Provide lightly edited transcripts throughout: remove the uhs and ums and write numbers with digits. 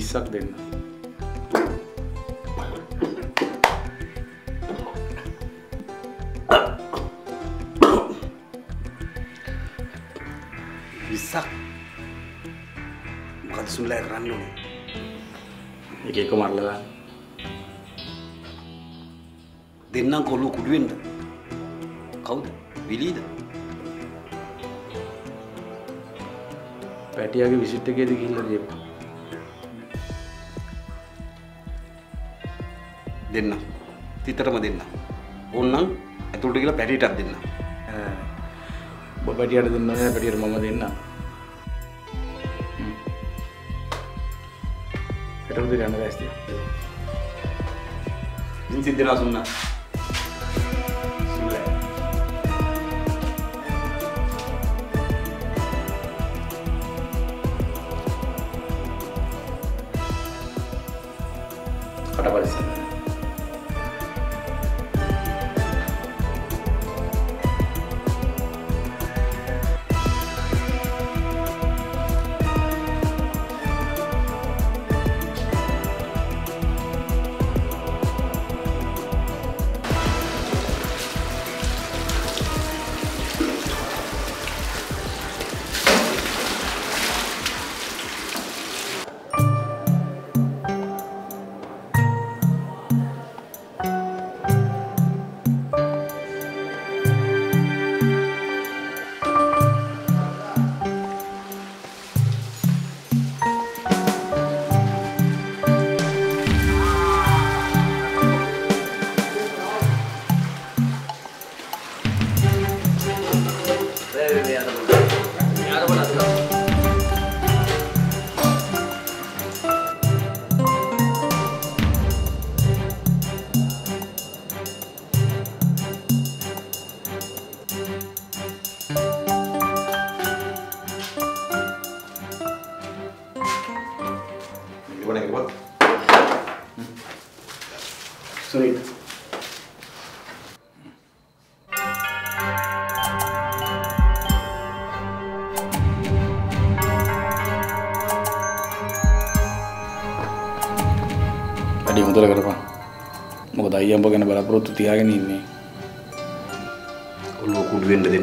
20ක් දෙන්න. මොකද සුන්ලෑ කරන්න ඕනේ? එක එක මරලා දාන්න. දෙන්නම් කොල්ලෝ කුඩු වෙන්න. කවුද? විලීද? පැටියාගේ විසිට් එකේදී ගිහිල්ලා දීපන්. දෙන්න. තිතරම දෙන්න. ඕන්නම් ඇතුළට ගිහලා පැටියටත් දෙන්න. ඔබ පැටියට දෙන්න නෑ පැටියට මම දෙන්න. එතකොට යන්න දැස්තිය. ඉතින් සිද්ධලා සුන්නා. සුන්ලෑ. කටපරිසම්. Sunil. Adi hondara karappan. Moකද අයියම්බ ගැන බලාපොරොත්තු තියාගෙන ඉන්නේ. ඔළුව කුඩු වෙන්න දෙන්න.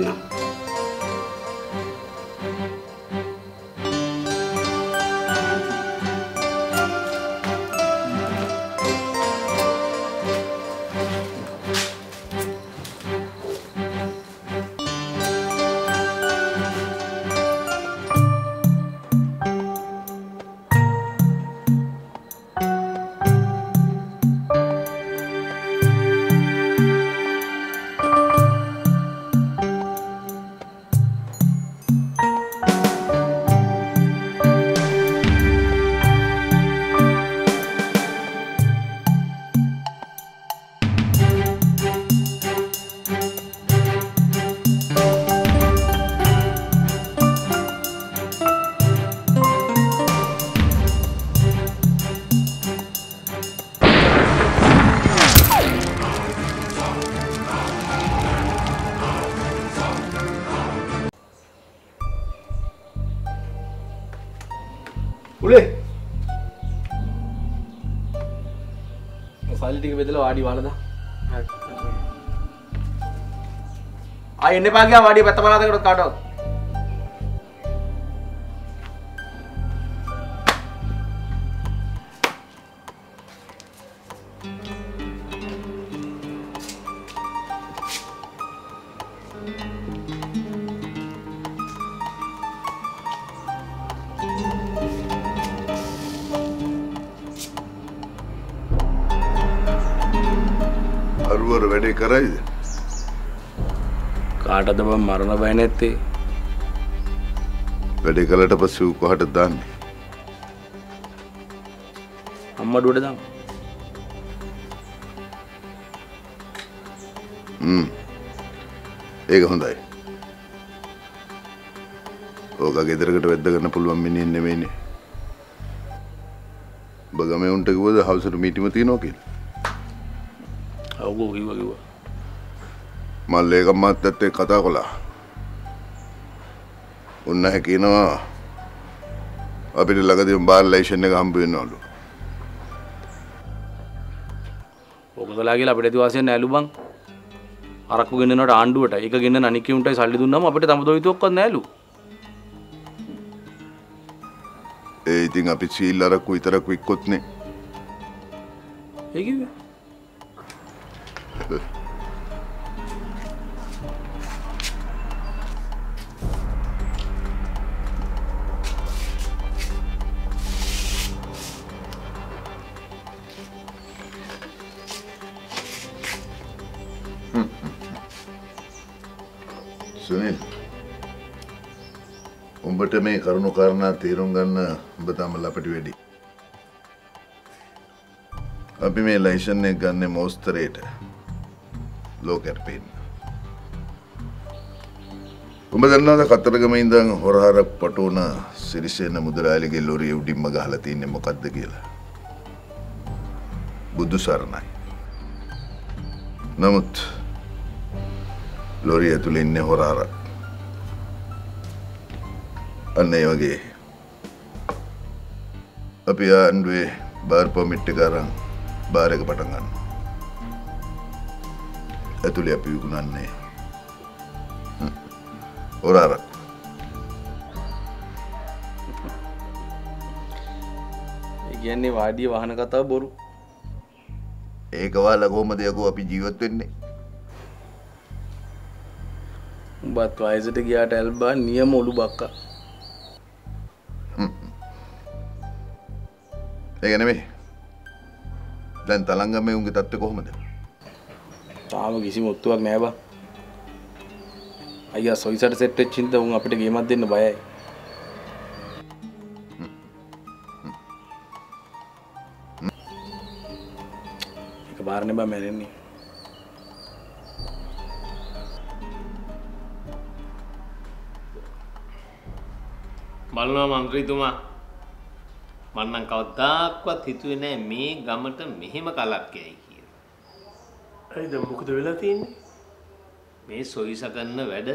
Boleh? File ටික බෙදලා වාඩි වහලා දාන්න. ආයෙ එන්න එපා ගියා වාඩිය පැත්ත බලහදකට කාටවත්. අරුවර වැඩේ කරයිද? කාටද බං මරණ බය නැත්තේ? වැඩේ කළට පස්සේ ඌ කොහටද දාන්නේ? අම්මඩුවට දාන්න. ඒක හොඳයි. ඕක ගෙදරකට වැද්ද ගන්න පුළුවන් මිනිහෙක් නෙමෙයිනේ. ඔබ ගමේ උන්ට කිව්වද හවුසට මීටිම තියනවා කියලා? ඔව් කිව්වා. මල්ලේ ගම්මාත්තත් එක්ක කතා කළා. උන්න හැකිනවා අපිට ළඟදීම බාර් ලයිසන් එක හම්බ වෙනවලු. ඔබදලා කියලා අපිට ඇතිවාසියක් නෑලු බං. අරක්කු ගෙන්නනට ආණ්ඩුවට ඒක ගෙන්නන අනික් උන්ටයි සල්ලි දුන්නාම අපිට තම දොයිතුවක්වත් නෑලු. ඒ ඉතින් අපි සීල් අරක්කු විතරක් වික්කොත්නේ. ඒ කිව්වේ සුනිල් උඹට මේ කරුණු කාරණා තේරුම් ගන්න උඹ තාම ලපටි වැඩි. අපි මේ ලයිසන් එක ගන්න මොස්තරේට ලෝකෙට පේන්න. උඹ දන්නවද කතරගම ඉඳන් හොරහරක් පටෝන සිරිසේන මුදලාලිගේ ලොරිය උඩින්ම ගහලා තින්නේ මොකද්ද කියලා? බුදු සරණයි. නමුත් ලොරිය ඇතුලේ ඉන්නේ හොරහරක්. අන්න ඒ වගේ අපි ආණ්ඩුවේ බාර් පර්මිට් එක අරන් බාර් එක පටන් ගන්න. ඇතුලේ අපි විකුණන්නේ හොරහරක්. ඒ කියන්නේ වාඩිය වහන කතාව බොරු. ඒක වාලා කොහමද යකෝ අපි ජීවත් වෙන්නේ? උඹත් වයසට ගියාට ඇල්බා නියම ඔලු බක්කා. ඒක නෙමෙයි. දැන් තලංගමේ උන්ගේ තත්ත්වය කොහමද? තාම කිසිම ඔත්තුවක් නෑ බා. අයියා සොයිසට සෙට් වෙච්ච හින්දා උන් අපිට ගේමක් දෙන්න බයයි. ඒක බාරනේ බා මැරෙන්නේ. බලනවා මන්ත්‍රීතුමා මම නම් කවදාක්වත් හිතුවේ නෑ මේ ගමට මෙහෙම කලක් යයි කියලා. ඇයිද මොකද වෙලා තියෙන්නේ? මේ සොයිස කරන වැඩ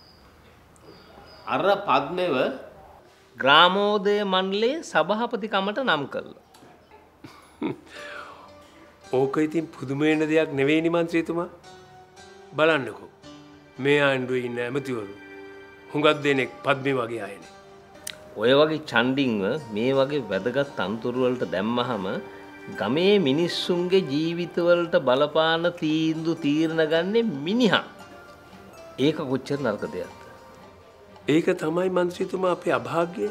අර පද්මව ග්‍රාමෝදය මණ්ඩලයේ සභාපතිකමට නම් කළා. ඕක ඉතින් පුදුම වෙන දෙයක් නෙවෙයිනි මන්ත්‍රීතුමා. බලන්නකෝ. මේ ආණ්ඩුවේ ඉන්න ඇමතිවරු හුඟක් දෙනෙක් පද්මේ වගේ අයනේ. ඔය වගේ චණ්ඩින්ව මේ වගේ වැදගත් අන්තරු වලට දැම්මහම ගමේ මිනිස්සුන්ගේ ජීවිතවලට බලපාන තීරණ ගන්නේ මිනිහා. ඒක කොච්චර නරක දෙයක්ද? ඒක තමයි මන්ත්‍රීතුමා අපේ අභාග්‍යය.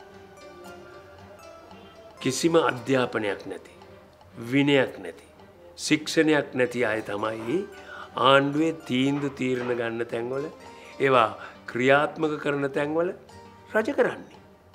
කිසිම අධ්‍යාපනයක් නැති, විනයක් නැති, ශික්ෂණයක් නැති අය තමයි ආණ්ඩුවේ තීරණ ගන්න තැන්වල ඒවා ක්‍රියාත්මක කරන තැන්වල රජ කරන්නේ.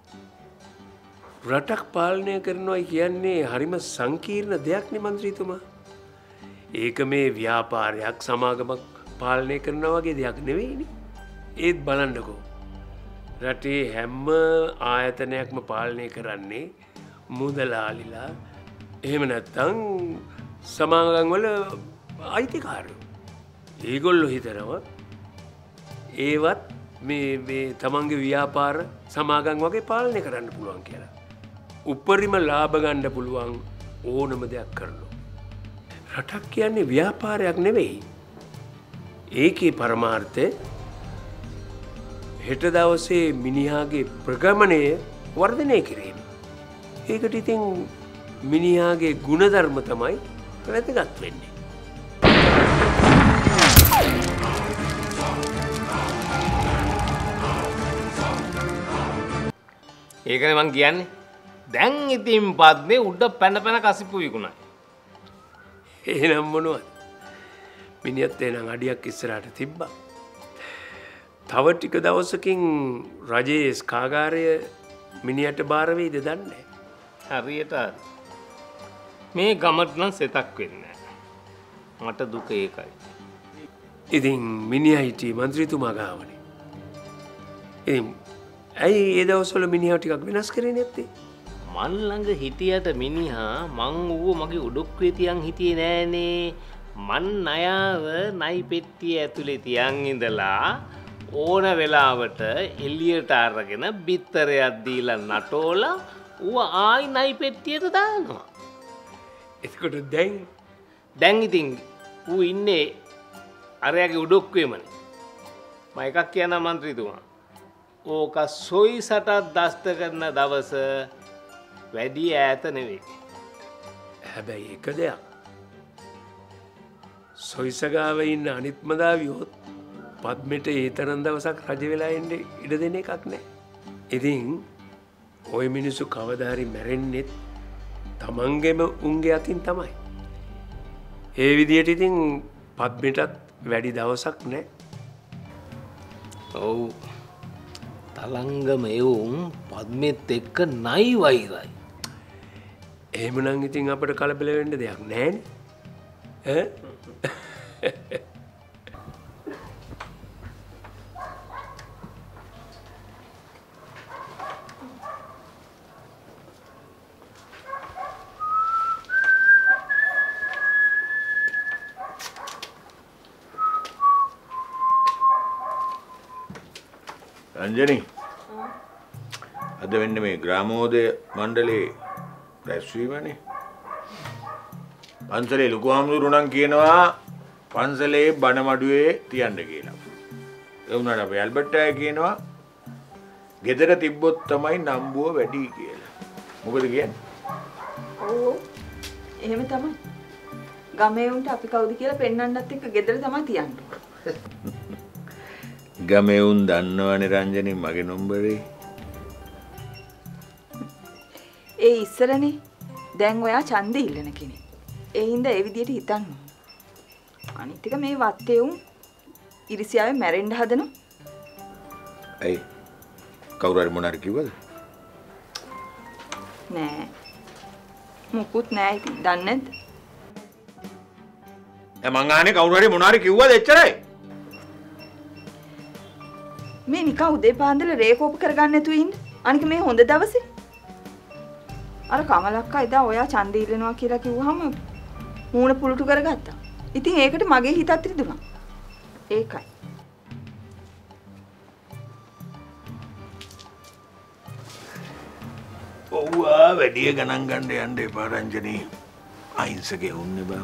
රටක් පාලනය කරනවා කියන්නේ හරිම සංකීර්ණ දෙයක් නේ මන්ත්‍රීතුමා. ඒක මේ ව්‍යාපාරයක් සමාගමක් පාලනය කරනවා වගේ දෙයක් නෙවෙයිනේ. ඒත් බලන්නකෝ. රටේ හැම ආයතනයක්ම පාලනය කරන්නේ මුදලාලිලා. එහෙම නැත්නම් සමාගම් වල අයිතිකාරයෝ. ඒගොල්ලෝ හිතනවා ඒවත් මේ තමන්ගේ ව්‍යාපාර සමාගම් වගේ පාලනය කරන්න පුළුවන් කියලා. උපරිම ලාභ ගන්න පුළුවන් ඕනම දෙයක් කරනවා. රටක් කියන්නේ ව්‍යාපාරයක් නෙවෙයි. ඒකේ පරමාර්ථය හෙට දවසේ මිනිහාගේ ප්‍රගමණය වර්ධනය කිරීම. ඒකට ඉතින් මිනිහාගේ ගුණධර්ම තමයි වැදගත් වෙන්නේ. ඒකනේ මං කියන්නේ. දැන් ඉතින් පද්මේ උඩ පැන කසිප්පු විකුණයි. එහෙනම් මොනවද? මිනිහත් එනං අඩියක් ඉස්සරහට තිබ්බා. තව ටික දවසකින් රජයේ ස්කාගාරය මිනිහට බාර වෙයිද දන්නේ නැහැ. හරියට මේ ගමට නම් සෙතක් වෙන්නේ නැහැ. මට දුක ඒකයි. ඉතින් මිනිහා හිටියේ මන්ත්‍රීතුමා ගාවනේ. ඉතින් ඇයි ඒ දවස්වල මිනිහා ටිකක් වෙනස් කරේ නැත්තේ? මන් ළඟ හිටියට මිනිහා මං ඌව මගේ උඩුක්කේ තියන් හිටියේ නෑනේ. මන් ණයව නයි පෙට්ටිය ඇතුලේ තියන් ඉඳලා ඕන වෙලාවට එළියට අරගෙන බිත්තරයක් දීලා නටෝලා ඌ ආයි නයි පෙට්ටියට දානවා. එතකොට දැන් ඉතින් ඌ ඉන්නේ අරයාගේ උඩොක්කුවේමනේ. මම එකක් කියනවා මන්ත්‍රීතුමා. ඕක සොයිසටත් දස්ත කරන දවස වැඩි ඈත නෙවෙයි. හැබැයි එක දෙයක් සොයිසගාව ඉන්න අනිත්මදාවියොත් පද්මට ඒ තරම් දවසක් රජ වෙලා එන්න ඉඩ දෙන එකක් නෑ. ඉතින් ඔය මිනිස්සු කවදා හරි මැරෙන්නෙත් තමන්ගේම උන්ගේ අතින් තමයි. ඒ විදියට ඉතින් පද්මටත් වැඩි දවසක් නෑ. ඔව්. තලංගම එවුන් පද්මෙත් එක්ක නයි වෛරයි. එහෙමනම් ඉතින් අපිට කලබල වෙන්න දෙයක් නෑනේ. ඈ රංජනි අද වෙන්නේ මේ ග්‍රාමෝදය මණ්ඩලයේ රැස්වීමනේ. පන්සලේ ලොකු හාමුදුරු නම් කියනවා පන්සලේ බණ මඩුවේ තියන්න කියලා. ඒ වුණාට අපේ ඇල්බර්ට් අය කියනවා ගෙදර තිබ්බොත් තමයි නම්බුව වැඩි කියලා. මොකද කියන්නේ? ඔව් එහෙම තමයි. ගමේ උන්ට අපි කවුද කියලා පෙන්වන්නත් එක්ක ගෙදර තමයි තියන්නේ. ගමේ උන් දන්නවනේ රංජනි මගේ නම්බරේ. ඒ ඉස්සරනේ දැන් ඔයා ඡන්දෙ ඉල්ලන කෙනෙක්. ඒ හින්දා ඒ විදියට හිතන්න. අනිත් එක මේ වත්තේ උන් ඉරිසියාවෙන් මැරෙන්න හදනවා. ඇයි? කවුරු හරි මොනාරි කිව්වද? නෑ. මුකුත් නෑ ඉතින් දන්නේ නැද්ද? මං ආනේ කවුරු හරි මොනාරි කිව්වද එච්චරයි? මේ නිකන් උදේ පාන්දර රේකෝප කරගන්න නැතුව ඉන්න. අනික මේ හොඳ දවසේ. අර කමලක්කා එදා ඔයා ඡන්දය ඉල්ලනවා කියලා කිව්වහම මූණ පුලුටු කරගත්තා. ඉතින් ඒකට මගේ හිතත් රිදුනා. ඒකයි. ඔව්වා වැඩි ගණන් ගන්න යන්න එපා රංජනි. අහිංසකේ වුන්නේ බං.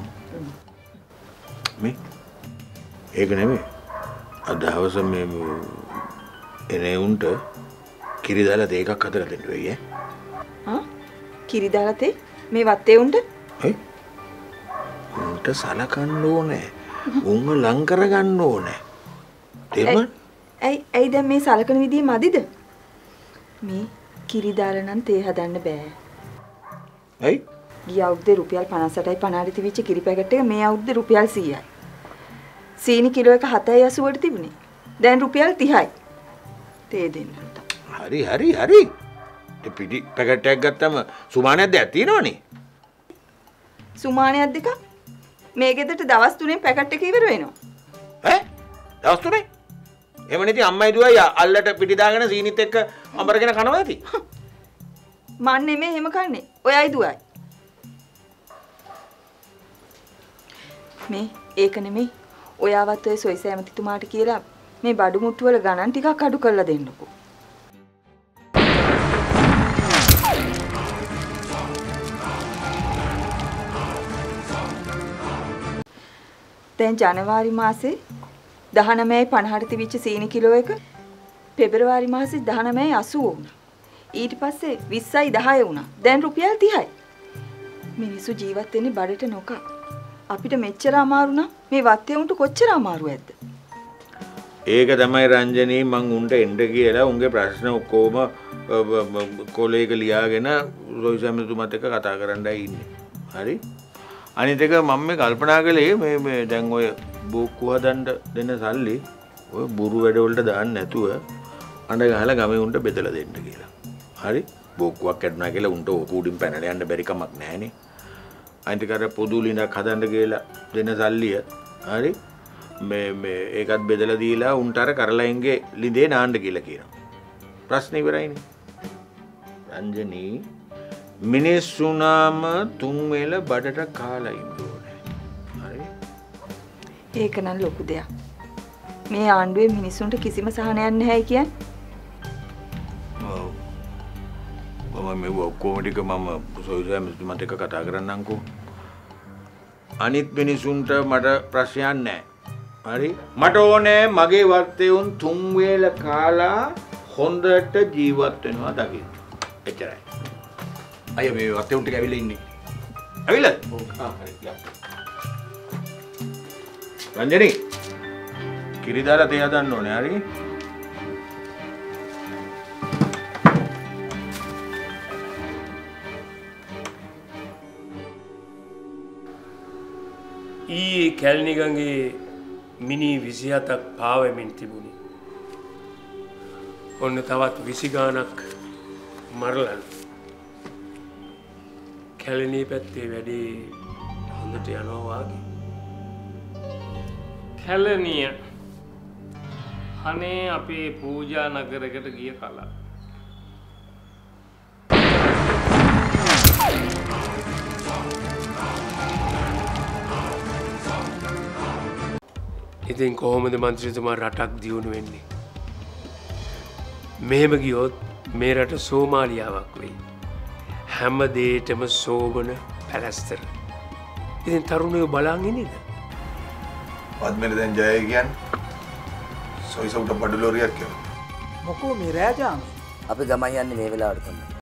මේ ඒක නෙමෙයි. අදවස මේ එනේ උන්ට කිරි දාලා තේ එකක් හදලා දෙන්න වෙයි ඈ. ආ? කිරි දාලා තේ මේ වත්තේ උන්ට? හයි. උන්ට සලකන්න ඕනේ. උන්ව ලං කරගන්න ඕනේ. තේරුණාද? ඇයි දැන් මේ සලකන විදිය මදිද? මේ කිරි දාලා නම් තේ හදන්න බෑ. ඇයි? ගිය අවුරුද්දේ රුපියල් 58යි 50ට තිබිච්ච කිරි පැකට් එක මේ අවුරුද්දේ රුපියල් 100යි. සීනි කිලෝ එක 7.80ට තිබුණේ. දැන් රුපියල් 30යි. තේ දෙන්න. හරි. ඒ පිටි පැකට් එකක් ගත්තම සුමානයක් දෙයක් තියෙනවනේ. සුමානයක් දෙකක් මේ ගෙදරට දවස් 3ෙන් පැකට් එක ඉවර වෙනවා. ඈ? දවස් 3යි? එහෙම නැති අම්මයි දුවයි අල්ලට පිටි දාගෙන සීනිත් එක්ක අඹරගෙන කනවා ඇති. මන් නෙමෙයි එහෙම කන්නේ. ඔයයි දුවයි. මේ ඒක නෙමෙයි. ඔයාවත් ඔය සොයිස ඇමතිතුමාට කියලා මේ බඩු මුට්ටු වල ගණන් ටිකක් අඩු කරලා දෙන්නකෝ. දැන් ජනවාරි මාසේ 19යි 50ට තිබිච්ච සීනි කිලෝ එක පෙබරවාරි මාසේ 19යි 80 වුණා. ඊට පස්සේ 20යි 10 වුණා. දැන් රුපියල් 30යි. මිනිස්සු ජීවත් වෙන්නේ බඩට නොකා. අපිට මෙච්චර අමාරු නම් මේ වත්තේ උන්ට කොච්චර අමාරු ඇද්ද? ඒක තමයි රංජනී මං උන්ට එන්න කියලා උන්ගේ ප්‍රශ්න ඔක්කොම කොලේක ලියාගෙන රොයිසම්තුමත් එක්ක කතා කරන්නයි ඉන්නේ. හරි? අනිත් එක මම මේ කල්පනා කළේ මේ දැන් ඔය බෝක්කු හදන්න දෙන සල්ලි ඔය බුරු වැඩ වලට දාන්න නැතුව අඬ ගහලා ගමේ උන්ට බෙදලා දෙන්න කියලා. හරි? බෝක්කුවක් කැඩුනා කියලා උන්ට ඕක උඩින් පැනලා යන්න බැරි කමක් නැහනේ. අනිත් කර පොදු ලිඳක් හදන්න කියලා දෙන සල්ලිය හරි මේ ඒකත් බෙදලා දීලා උන්ට අර කරලයින්ගේ ලිඳේ නාන්න කියලා කියනවා. ප්‍රශ්නේ ඉවරයිනේ. රංජනී මිනිස්සුනාම තුන් වේල බඩට කාලා ඉන්න ඕනේ. හරි? ඒක නම් ලොකු දෙයක්. මේ ආණ්ඩුවේ මිනිස්සුන්ට කිසිම සහනයක් නැහැ කියන්නේ. මම මේ ඔක්කොම ටික මම සොයිසා මැතිතුමත් එක්ක කතා කරන්නම්කෝ. අනිත් මිනිසුන්ට මට ප්‍රශ්නයක් නැහැ. හරි? මට ඕනේ මගේ වත්තේුන් 3 වේල කාලා හොඳට ජීවත් වෙනවා දකින්න. එච්චරයි. අයියා මේ වත්තේ උන්ට ඇවිල්ලා ඉන්නේ. ඇවිල්ලා? හරි. රංජනි කිරි දාලා තේ හදන්න ඕනේ. හරි? ඊයේ කැලණිගඟේ මිනි 27ක් පාවෙමින් තිබුණි. ඔන්න තවත් 20 ගාණක් මරලන. කැලණි පැත්තේ වැඩේ හොඳට යනවා වාගේ. කැලණිය අනේ අපේ පූජා නගරයකට ගිය කලා. ඉතින් කොහොමද මන්ත්‍රීතුමා රටක් දියුණු වෙන්නේ? මෙහෙම ගියොත් මේ රට සෝමාලියාවක් වෙයි. හැම දෙයකම සෝබන පැලස්තර. ඉතින් තරුණයෝ බලන් ඉන්නේද? පද්මෙල දැන් ජය කියන්නේ සොයිසුට බඩු ලෝරියක් කියනවා. මොකෝ මේ රෑජාම අපි ගමන් යන්නේ මේ වෙලාවට තමයි.